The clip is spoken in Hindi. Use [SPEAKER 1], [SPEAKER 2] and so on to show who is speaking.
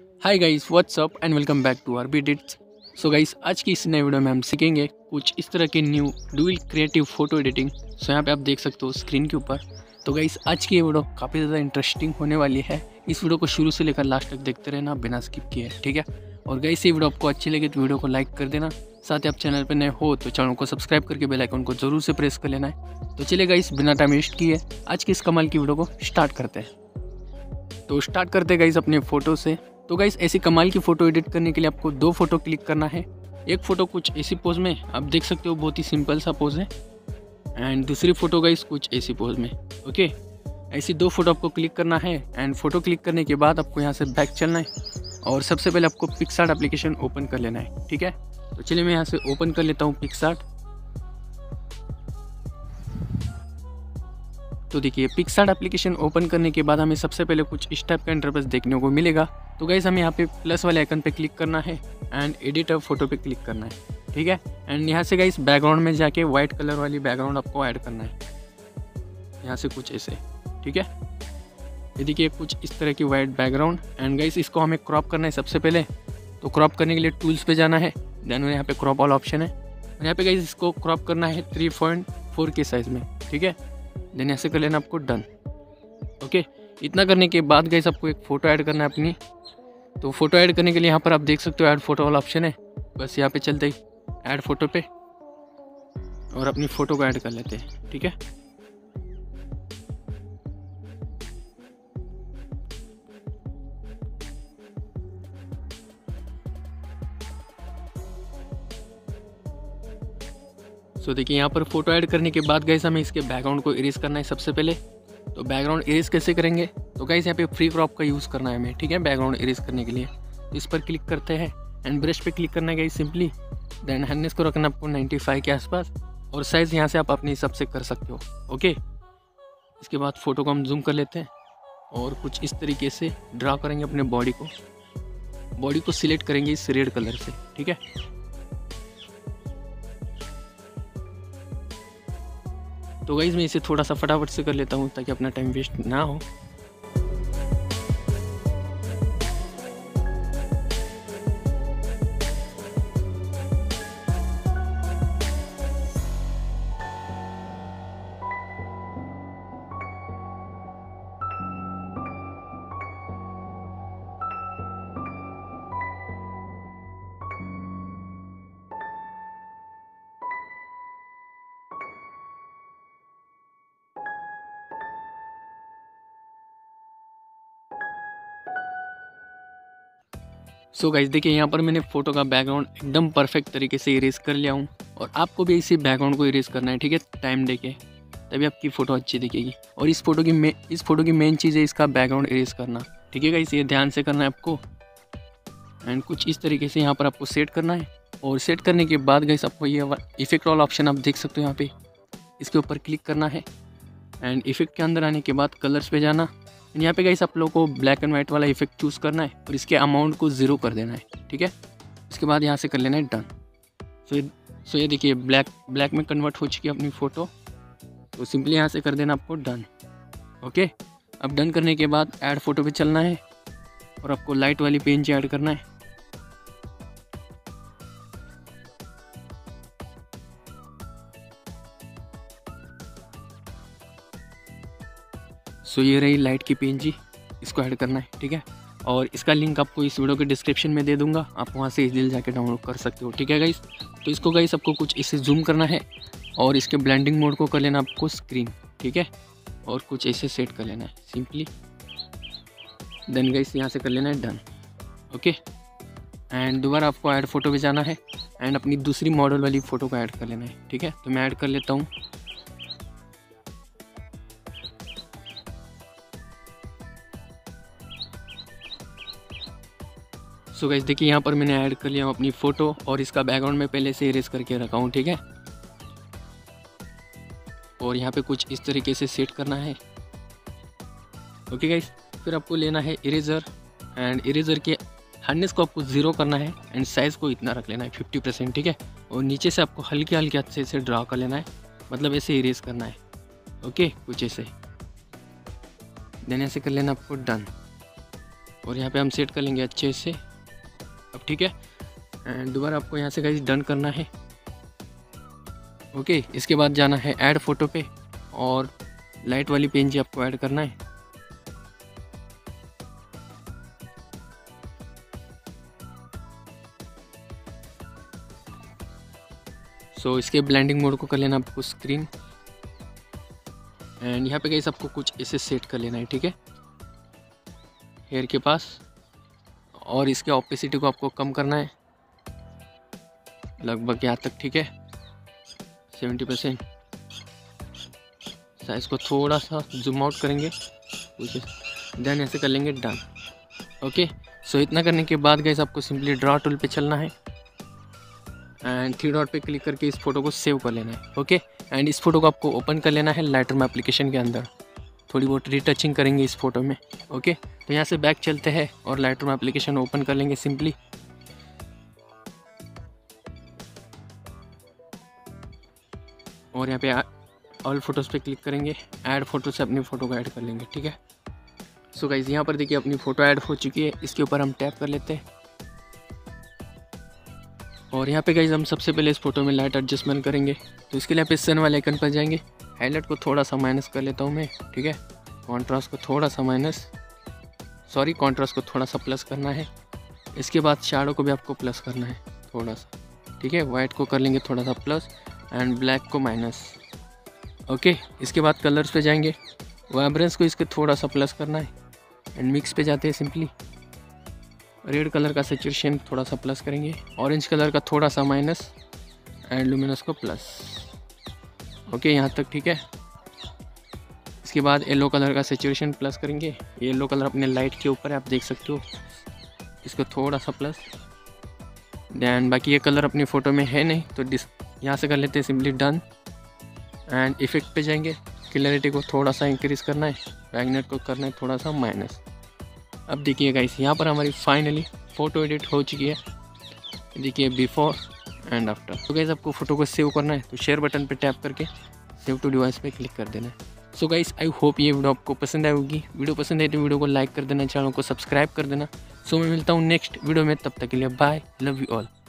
[SPEAKER 1] Hi guys, what's up and welcome back to RB edits. So guys, आज की इस नए वीडियो में हम सीखेंगे कुछ इस तरह के new dual creative photo editing. So यहाँ पे आप देख सकते हो स्क्रीन के ऊपर। तो गाइस, आज की ये वीडियो काफ़ी ज़्यादा इंटरेस्टिंग होने वाली है। इस वीडियो को शुरू से लेकर लास्ट तक देखते रहना बिना स्किप किए, ठीक है। और गाइस, ये वीडियो आपको अच्छी लगे तो वीडियो को लाइक कर देना। साथ ही आप चैनल पर नए हो तो चैनल को सब्सक्राइब करके बेल आइकन को जरूर से प्रेस कर लेना है। तो चलिए गाइस, बिना टाइम वेस्ट किए आज की इस कमाल की वीडियो को स्टार्ट करते हैं। तो स्टार्ट करते गाइस अपने फ़ोटो से। तो गाइस, ऐसी कमाल की फ़ोटो एडिट करने के लिए आपको दो फोटो क्लिक करना है। एक फ़ोटो कुछ ऐसी पोज में, आप देख सकते हो बहुत ही सिंपल सा पोज है। एंड दूसरी फ़ोटो गाइस कुछ ऐसी पोज में। ओके, ऐसी दो फोटो आपको क्लिक करना है। एंड फोटो क्लिक करने के बाद आपको यहाँ से बैक चलना है और सबसे पहले आपको पिक्सआर्ट एप्लीकेशन ओपन कर लेना है, ठीक है। तो चलिए मैं यहाँ से ओपन कर लेता हूँ पिक्सआर्ट। तो देखिए, पिक्सआर्ट एप्लीकेशन ओपन करने के बाद हमें सबसे पहले कुछ इस टाइप का इंटरफेस देखने को मिलेगा। तो गाइस, हमें यहाँ पे प्लस वाले आइकन पे क्लिक करना है एंड एडिट अ फोटो पे क्लिक करना है, ठीक है। एंड यहाँ से गाइस बैकग्राउंड में जाके वाइट कलर वाली बैकग्राउंड आपको ऐड करना है, यहाँ से कुछ ऐसे, ठीक है। ये देखिए कुछ इस तरह की वाइट बैकग्राउंड। एंड गाइस, इसको हमें क्रॉप करना है सबसे पहले। तो क्रॉप करने के लिए टूल्स पे जाना है, देन यहाँ पे क्रॉप ऑल ऑप्शन है। और यहाँ पे गाइस इसको क्रॉप करना है 3.4 के साइज़ में, ठीक है। देन ऐसे कर लेना आपको डन। ओके, इतना करने के बाद गाइस आपको एक फ़ोटो ऐड करना है अपनी। तो फोटो ऐड करने के लिए यहाँ पर आप देख सकते हो ऐड फोटो वाला ऑप्शन है। बस यहाँ पे चलते ही ऐड फोटो पे और अपनी फ़ोटो को ऐड कर लेते हैं, ठीक है। सो देखिए, यहाँ पर फोटो ऐड करने के बाद गाइस हमें इसके बैकग्राउंड को इरेज करना है सबसे पहले। तो बैकग्राउंड इरेज कैसे करेंगे? तो गाइस यहाँ पे फ्री क्रॉप का यूज़ करना है हमें, ठीक है, बैकग्राउंड इरेज करने के लिए। तो इस पर क्लिक करते हैं एंड ब्रश पे क्लिक करना है गाइस सिंपली। देन हार्डनेस को रखना आपको 95 के आसपास और साइज़ यहाँ से आप अपने हिसाब से कर सकते हो। ओके, इसके बाद फ़ोटो को हम जूम कर लेते हैं और कुछ इस तरीके से ड्रा करेंगे अपने बॉडी को सिलेक्ट करेंगे इस रेड कलर से, ठीक है। तो गाइस, मैं इसे थोड़ा सा फटाफट से कर लेता हूँ ताकि अपना टाइम वेस्ट ना हो। सो गाइस, देखिए यहाँ पर मैंने फ़ोटो का बैकग्राउंड एकदम परफेक्ट तरीके से इरेज कर लिया हूँ। और आपको भी इसी बैकग्राउंड को इरेज करना है, ठीक है, टाइम देके, तभी आपकी फ़ोटो अच्छी दिखेगी। और इस फोटो की मेन चीज़ है इसका बैकग्राउंड इरेज करना, ठीक है गाइस, ये ध्यान से करना है आपको। एंड कुछ इस तरीके से यहाँ पर आपको सेट करना है। और सेट करने के बाद गाइस आपको ये इफेक्ट वाला ऑप्शन आप देख सकते हो यहाँ पे, इसके ऊपर क्लिक करना है। एंड इफेक्ट के अंदर आने के बाद कलर्स पे जाना। यहाँ पे गाइस आप लोगों को ब्लैक एंड वाइट वाला इफेक्ट चूज़ करना है और इसके अमाउंट को 0 कर देना है, ठीक है। इसके बाद यहाँ से कर लेना है डन। सो ये देखिए ब्लैक में कन्वर्ट हो चुकी है अपनी फ़ोटो। तो सिंपली यहाँ से कर देना आपको डन। ओके, अब डन करने के बाद ऐड फोटो पे चलना है और आपको लाइट वाली पेन ऐड करना है। सो ये रही लाइट की पेंजी, इसको ऐड करना है, ठीक है। और इसका लिंक आपको इस वीडियो के डिस्क्रिप्शन में दे दूंगा, आप वहाँ से इजीली जाके डाउनलोड कर सकते हो, ठीक है गाइस। तो इसको गाइस आपको कुछ इसे जूम करना है और इसके ब्लेंडिंग मोड को कर लेना आपको स्क्रीन, ठीक है। और कुछ ऐसे सेट कर लेना है सिंपली। देन गाइस यहाँ से कर लेना है डन। ओके, एंड दोबारा आपको ऐड फोटो पे जाना है एंड अपनी दूसरी मॉडल वाली फ़ोटो को ऐड कर लेना है, ठीक है। तो मैं ऐड कर लेता हूँ। सो गाइस, देखिए यहाँ पर मैंने ऐड कर लिया हूँ अपनी फ़ोटो और इसका बैकग्राउंड में पहले से इरेज करके रखा हूँ, ठीक है। और यहाँ पे कुछ इस तरीके से सेट करना है। ओके गाइस, फिर आपको लेना है इरेज़र एंड इरेज़र के हार्डनेस को आपको 0 करना है एंड साइज़ को इतना रख लेना है 50%, ठीक है। और नीचे से आपको हल्के हल्के हाथ से ड्रा कर लेना है, मतलब ऐसे इरेज करना है। ओके, कुछ ऐसे, देन ऐसे कर लेना आपको डन। और यहाँ पे हम सेट कर लेंगे अच्छे से। अब ठीक है, एंड दोबारा आपको यहाँ से गाइस डन करना है। ओके, इसके बाद जाना है ऐड फोटो पे और लाइट वाली PNG आपको ऐड करना है। सो इसके ब्लेंडिंग मोड को कर लेना आपको स्क्रीन, एंड यहाँ पे गाइस आपको कुछ ऐसे सेट कर लेना है। ठीक है, हेयर के पास, और इसके ऑपेसिटी को आपको कम करना है लगभग यहाँ तक। ठीक है, 70%। साइज को थोड़ा सा जूम आउट करेंगे, देन ऐसे कर लेंगे डन। ओके, सो इतना करने के बाद गाइस आपको सिंपली ड्रॉ टूल पे चलना है एंड 3 डॉट पे क्लिक करके इस फोटो को सेव कर लेना है। ओके, एंड इस फोटो को आपको ओपन कर लेना है लाइटरूम एप्लीकेशन के अंदर। थोड़ी बहुत रीटचिंग करेंगे इस फोटो में। ओके, तो यहाँ से बैक चलते हैं और लाइटरूम एप्लीकेशन ओपन कर लेंगे सिंपली। और यहाँ पे ऑल फोटोज़ पे क्लिक करेंगे, ऐड फोटो से अपनी फ़ोटो को ऐड कर लेंगे। ठीक है, सो गाइस यहाँ पर देखिए अपनी फ़ोटो ऐड हो चुकी है। इसके ऊपर हम टैप कर लेते हैं और यहाँ पे गाइस हम सबसे पहले इस फोटो में लाइट एडजस्टमेंट करेंगे। तो इसके लिए यहाँ पे सन वाले आइकन पर जाएंगे, हाईलाइट को थोड़ा सा माइनस कर लेता हूँ मैं। ठीक है, कॉन्ट्रास्ट को थोड़ा सा कॉन्ट्रास्ट को थोड़ा सा प्लस करना है। इसके बाद शैडो को भी आपको प्लस करना है थोड़ा सा। ठीक है, वाइट को कर लेंगे थोड़ा सा प्लस एंड ब्लैक को माइनस। ओके, इसके बाद कलर्स पे जाएंगे, वाइब्रेंस को इसके थोड़ा सा प्लस करना है एंड मिक्स पे जाते हैं सिंपली। रेड कलर का सैचुरेशन थोड़ा सा प्लस करेंगे, ऑरेंज कलर का थोड़ा सा माइनस एंड लुमिनस को प्लस। ओके, यहाँ तक ठीक है। इसके बाद येलो कलर का सैचुरेशन प्लस करेंगे। येलो कलर अपने लाइट के ऊपर है, आप देख सकते हो, इसको थोड़ा सा प्लस। दैन बाकी ये कलर अपनी फ़ोटो में है नहीं तो यहाँ से कर लेते हैं सिंपली डन। एंड इफेक्ट पे जाएंगे, क्लैरिटी को थोड़ा सा इंक्रीज़ करना है, ब्राइटनेस को करना है थोड़ा सा माइनस। अब देखिए गाइस यहाँ पर हमारी फाइनली फ़ोटो एडिट हो चुकी है। देखिए बिफोर एंड आफ्टर। तो गाइस आपको फ़ोटो को सेव करना है तो शेयर बटन पे टैप करके सेव टू डिवाइस पे क्लिक कर देना है। सो गाइस आई होप ये वीडियो आपको पसंद आई होगी। वीडियो पसंद आई तो वीडियो को लाइक कर देना, चैनल को सब्सक्राइब कर देना। सो मैं मिलता हूँ नेक्स्ट वीडियो में, तब तक के लिए बाय, लव यू ऑल।